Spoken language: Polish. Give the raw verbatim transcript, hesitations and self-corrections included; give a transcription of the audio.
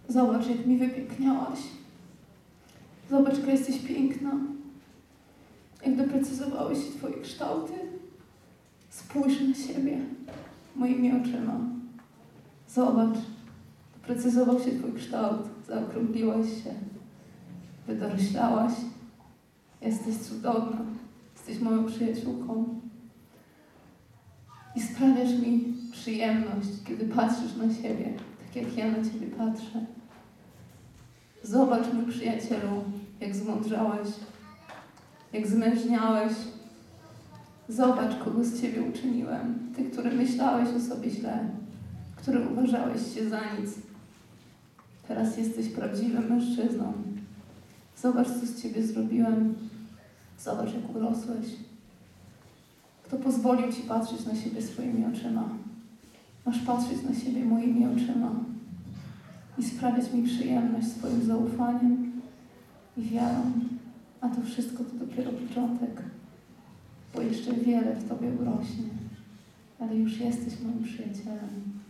Zobacz, jak mi wypiękniałaś. Zobacz, jaka jesteś piękna. Jak doprecyzowałeś się Twoje kształty. Spójrz na siebie moimi oczyma. Zobacz, doprecyzował się Twój kształt. Zaokrągliłaś się. Wydoroślałaś. Jesteś cudowna. Jesteś moją przyjaciółką. I sprawiasz mi przyjemność, kiedy patrzysz na siebie, tak jak ja na Ciebie patrzę. Zobacz, mój przyjacielu, jak zmądrzałeś, jak zmężniałeś. Zobacz, kogo z Ciebie uczyniłem. Ty, który myślałeś o sobie źle, który uważałeś się za nic. Teraz jesteś prawdziwym mężczyzną. Zobacz, co z Ciebie zrobiłem. Zobacz, jak urosłeś. Kto pozwolił Ci patrzeć na siebie swoimi oczyma? Masz patrzeć na siebie moimi oczyma i sprawiać mi przyjemność swoim zaufaniem i wiarą. A to wszystko to dopiero początek, bo jeszcze wiele w Tobie urośnie. Ale już jesteś moim przyjacielem.